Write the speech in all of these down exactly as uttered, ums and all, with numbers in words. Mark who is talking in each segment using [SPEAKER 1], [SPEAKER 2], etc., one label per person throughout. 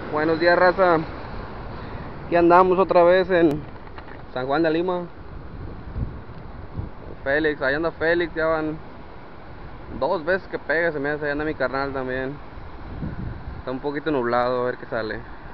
[SPEAKER 1] Buenos días, raza. Aquí andamos otra vez en San Juan de Lima. Félix, ahí anda Félix, ya van dos veces que pega, se me hace, ahí anda mi carnal también. Está un poquito nublado, a ver qué sale.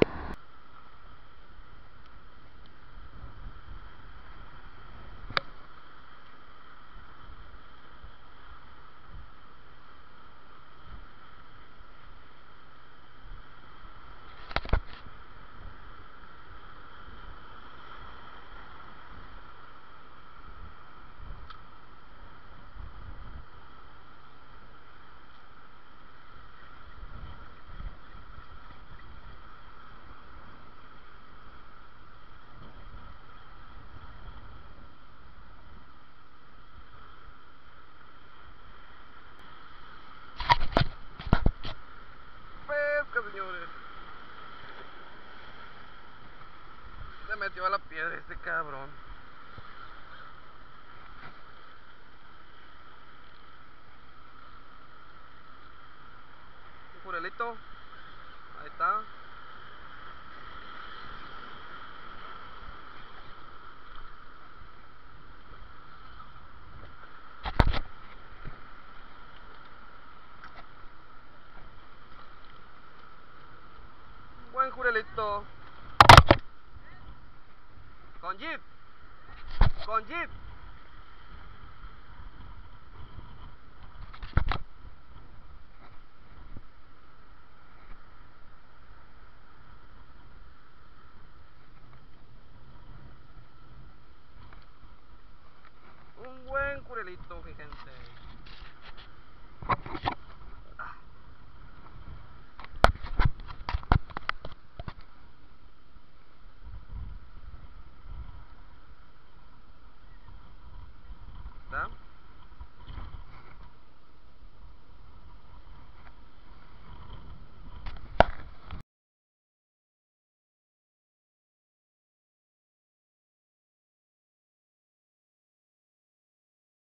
[SPEAKER 1] Pesca, señores. Se metió a la piedra este cabrón. Un jurelito. Ahí está. Buen jurelito. Con jeep. Con jeep. Un buen jurelito, mi gente.